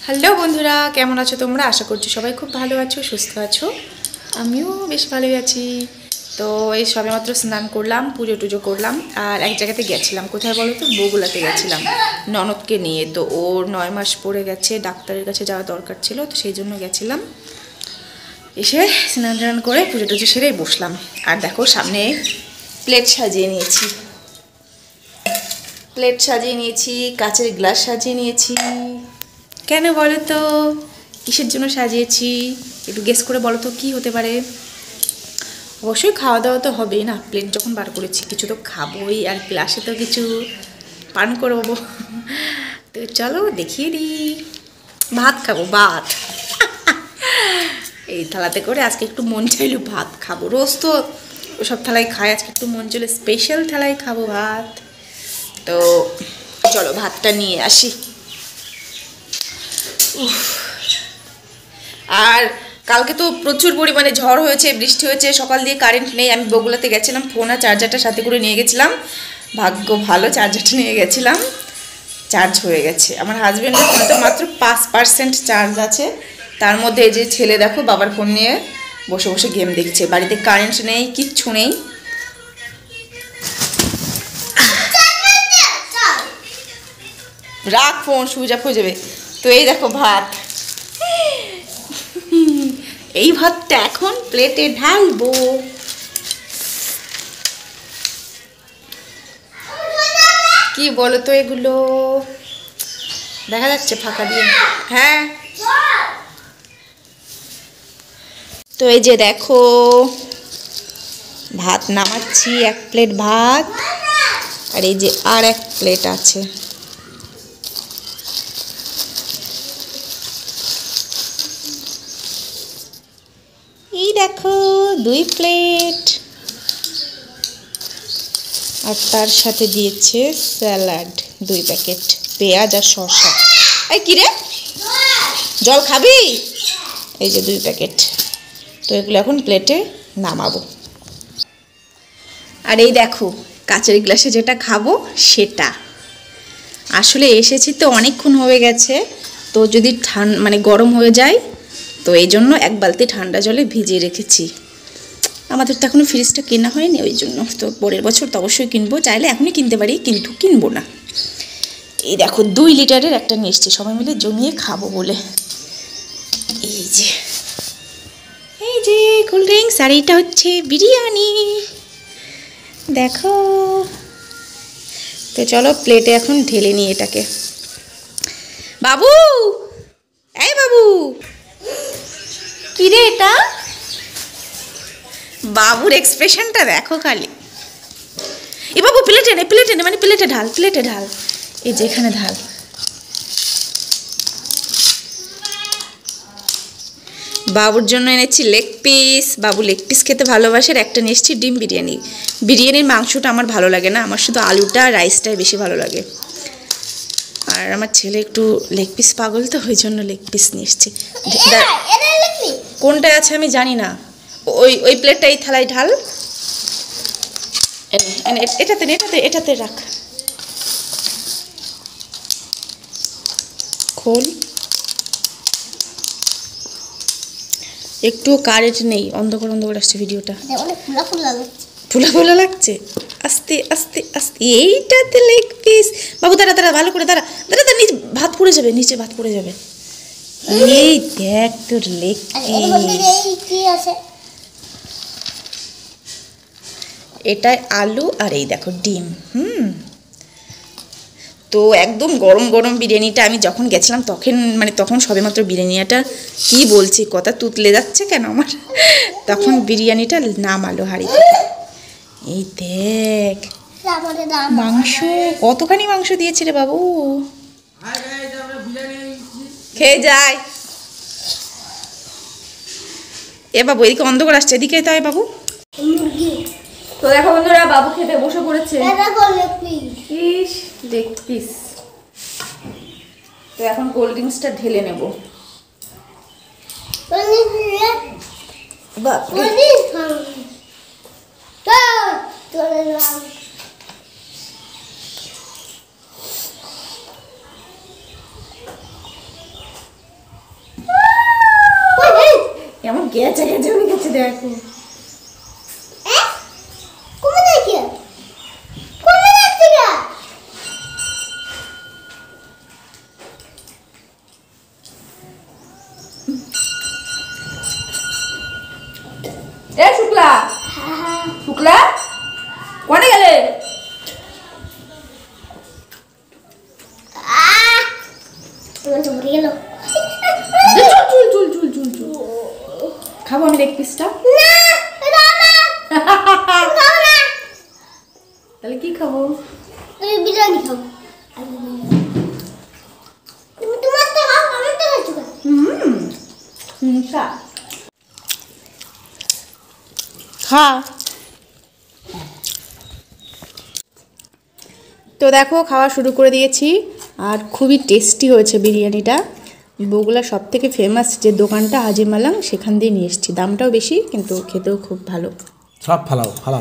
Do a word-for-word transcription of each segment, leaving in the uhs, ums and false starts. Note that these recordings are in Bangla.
হ্যালো বন্ধুরা, কেমন আছো তোমরা? আশা করছি সবাই খুব ভালো আছো, সুস্থ আছো। আমিও বেশ ভালোই আছি। তো এই সবেমাত্র স্নান করলাম, পুজো টুজো করলাম, আর এক জায়গাতে গেছিলাম। কোথায় বলো তো? বগুলাতে গেছিলাম ননদকে নিয়ে। তো ওর নয় মাস পড়ে গেছে, ডাক্তারের কাছে যাওয়া দরকার ছিল, তো সেই জন্য গেছিলাম। এসে স্নান টান করে পুজো টুজো সেরেই বসলাম। আর দেখো সামনে প্লেট সাজিয়ে নিয়েছি, প্লেট সাজিয়ে নিয়েছি, কাচের গ্লাস সাজিয়ে নিয়েছি। কেন বলো তো কিসের জন্য সাজিয়েছি? একটু গেস করে বলো তো কী হতে পারে? অবশ্যই খাওয়া দাওয়া তো হবেই না, প্লেট যখন বার করেছি কিছু তো খাবোই, আর গ্লাসে তো কিছু পান করবো। তো চলো দেখিয়ে দিই। ভাত খাবো, ভাত। এই থালাতে করে আজকে একটু মন চাইলো ভাত খাবো। রোজ তো ওসব থালায় খাই, আজকে একটু মন চলে স্পেশাল থালায় খাবো ভাত। তো চলো ভাতটা নিয়ে আসি। আর কালকে তো প্রচুর পরিমাণে ঝড় হয়েছে, বৃষ্টি হয়েছে, সকাল দিয়ে কারেন্ট নেই। আমি বগুলাতে গেছিলাম, ফোন আর চার্জারটা সাথে করে নিয়ে গেছিলাম। ভাগ্য ভালো, চার্জারটা নিয়ে গেছিলাম, চার্জ হয়ে গেছে। আমার হাজব্যান্ডের ফোনটা মাত্র পাঁচ পার্সেন্ট চার্জ আছে। তার মধ্যে এই যে ছেলে দেখো বাবার ফোন নিয়ে বসে বসে গেম দেখছে। বাড়িতে কারেন্ট নেই, কিচ্ছু নেই। রাখ ফোন, সুইচ অফ হয়ে যাবে। তো এই দেখো ভাত, এই ভাতটা এখন প্লেটে ঢালবো। কি বলো তো এগুলো? দেখা যাচ্ছে ফাঁকা দিয়ে? হ্যাঁ। তো এই যে দেখো ভাত নামাচ্ছি, এক প্লেট ভাত, আর এই যে আর এক প্লেট আছে। এই দেখো দুই প্লেট, আর তার সাথে দিয়েছে স্যালাড দুই প্যাকেট, পেঁয়াজ আর শসা। এই কি রে, জল খাবি? এই যে দুই প্যাকেট। তো এগুলো এখন প্লেটে নামাবো। আর এই দেখো কাচের গ্লাসে যেটা খাবো সেটা। আসলে এসেছি তো অনেকক্ষণ হয়ে গেছে, তো যদি ঠান্ডা মানে গরম হয়ে যায়, তো এই জন্য এক বালতি ঠান্ডা জলে ভিজিয়ে রেখেছি। আমাদের তো এখনও ফ্রিজটা কেনা হয়নি, ওই জন্য। তো পরের বছর তো অবশ্যই কিনবো, চাইলে এখনই কিনতে পারি, কিন্তু কিনবো না। এই দেখো দুই লিটারের একটা নিয়ে এসছি, সবাই মিলে জমিয়ে খাবো বলে। এই যে এই যে কোল্ড ড্রিঙ্কস, আর এইটা হচ্ছে বিরিয়ানি, দেখো। তো চলো প্লেটে এখন ঢেলে নিই এটাকে। বাবু, এই বাবু, কি রে এটা? বাবুর এক্সপ্রেশনটা দেখো খালি। এ বাবু প্লেটে নে, প্লেটে নে, মানে প্লেটে ঢাল, প্লেটে ঢাল, এই যে এখানে ঢাল। বাবুর জন্য এনেছি লেগ পিস, বাবু লেগ পিস খেতে ভালোবাসে। একটা নিয়ে এসেছি ডিম বিরিয়ানি। বিরিয়ানির মাংসটা আমার ভালো লাগে না, আমার শুধু আলুটা রাইসটাই বেশি ভালো লাগে। আর আমার ছেলে একটু লেগ পিস পাগল, তো ওই জন্য লেগ পিস নিয়ে এসেছি। কোনটায় আছে আমি জানি না। ওই ওই প্লেটটা এই থালায় ঢাল, এটাতে এটাতে এটাতে রাখ, খোল। একটু কারেন্ট নেই, অন্ধকার অন্ধকার আসছে ভিডিওটা, ফুলা ফুলা লাগছে। আস্তে আস্তে আস্তে, এইটাতে লেগ পিস। বাবু দাঁড়া দাঁড়া, ভালো করে দাঁড়া দাঁড়া দাঁড়া, নিচে ভাত পড়ে যাবে, নিচে ভাত পড়ে যাবে। এই দেখ তোর লেগ পিস, এটাই আলু, আর এই দেখো ডিম। হুম তো একদম গরম গরম বিরিয়ানিটা। আমি যখন গেছিলাম তখন মানে তখন সবেমাত্র বিরিয়ানিটা, কি বলছি কথা তুতলে যাচ্ছে কেন আমার, তখন বিরিয়ানিটা নামালো হাঁড়ি থেকে। এই দেখ মাংস, কতখানি মাংস দিয়েছে রে বাবু, খেয়ে যায়। এ বাবু এদিকে অন্ধকার আসছে, এদিকে তাই বাবু। তো দেখো বন্ধুরা, বাবু খেতে বসে পড়েছে। ইস লেগ পিস। তো এখন কোল্ড ড্রিঙ্কসটা ঢেলে নেব। গেছে গেছে উনি গেছে দেখো কোমে দেখে কোমে দেখতে গা এ শুক্লা শুক্লা কোনে গেলে তোমার তো মরে গেল চুল চুল চুল চুল চুল খাবো আমি লেগ পিসটা না দাও না দাও না তাহলে কি খাবো তুমি বিরিয়ানি খাও তুমি তোমার তো খাও আমার তো খাচ্ছো হুম হুম খা খা তো দেখো খাওয়া শুরু করে দিয়েছি আর খুবই টেস্টি হয়েছে বিরিয়ানিটা বগুলা সব থেকে ফেমাস যে দোকানটা হাজি মালাং সেখান দিয়ে নিয়ে এসেছি দামটাও বেশি কিন্তু খেতেও খুব ভালো সব ফালাও ফালাও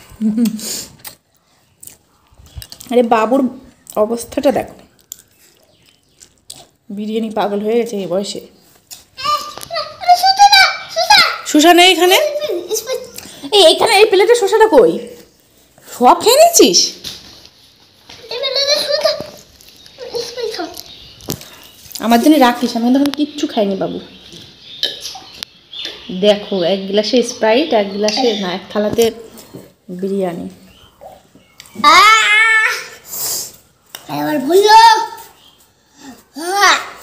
আরে বাবুর অবস্থাটা দেখো বিরিয়ানি পাগল হয়ে গেছে এই বয়সে শসা নেই এখানে এই এইখানে এই প্লেটে শসাটা কই সব খেয়ে নিচ্ছিস আমার জন্য রাখিস আমি তখন কিচ্ছু খাইনি বাবু দেখো এক গ্লাসে স্প্রাইট এক গ্লাসে না এক থালাতে বিরিয়ানি আবার ভুললো